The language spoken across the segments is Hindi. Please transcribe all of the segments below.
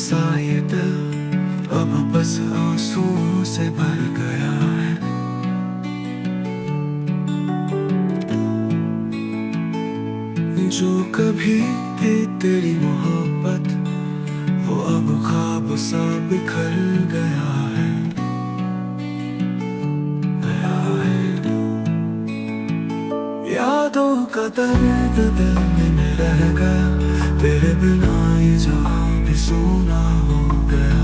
सा ये दिल अब बस आंसुओं से भर गया है। जो कभी थी तेरी मोहब्बत वो अब ख्वाब सा बिखर गया है। यादों का दर्द दिल में रह गया, तेरे बिना ये जहां भी सूना हो गया।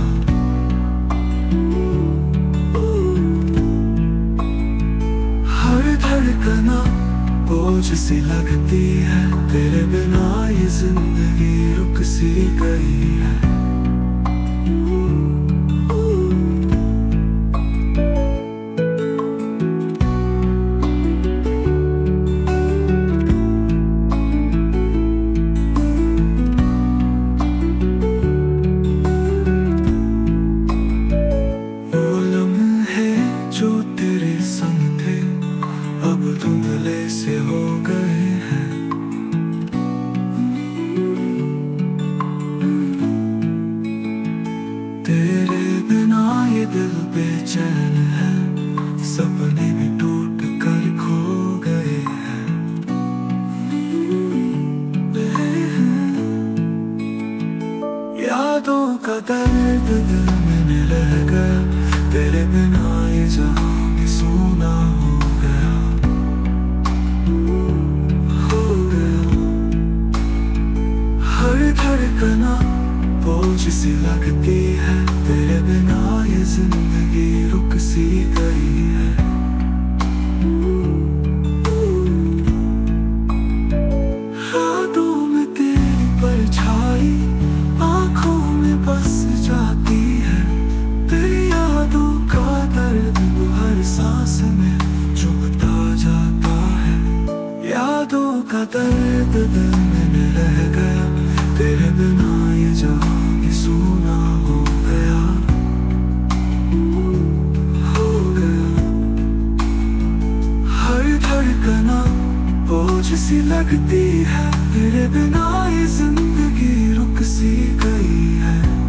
हर धड़कना बोझ सी लगती है, तेरे बिना ये जिंदगी रुक सी गई है। अब धुंधले से हो गए हैं। तेरे बिना ये दिल बेचैन है, सपने भी टूट कर खो गए हैं। यादों का दर्द दिल में रह गया, तेरे बिना ये जहां भी सूना हो गया। धड़कना बोझ सी लगती है, तेरे बिना ये जिंदगी रुक सी गई है। रातों में तेरी परछाई आंखों में बस जाती है। तेरी यादों का दर्द हर सांस में चुभता जाता है। यादों का दर्द दिल में रह गया, तेरे बिना ये जहां भी सूना हो गया। हर धड़कना बोझ सी लगती है, तेरे बिना ये जिंदगी रुक सी गई है।